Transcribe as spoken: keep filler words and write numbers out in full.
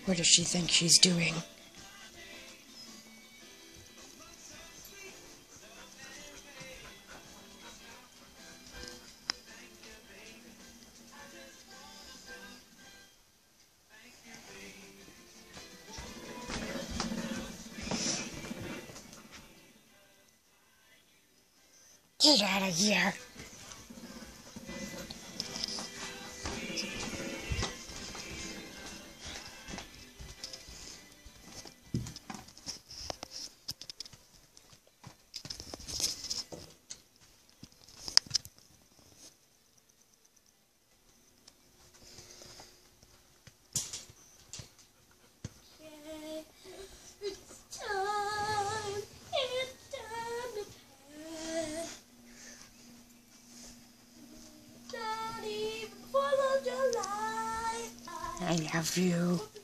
What does she think she's doing? Get out of here. I love you.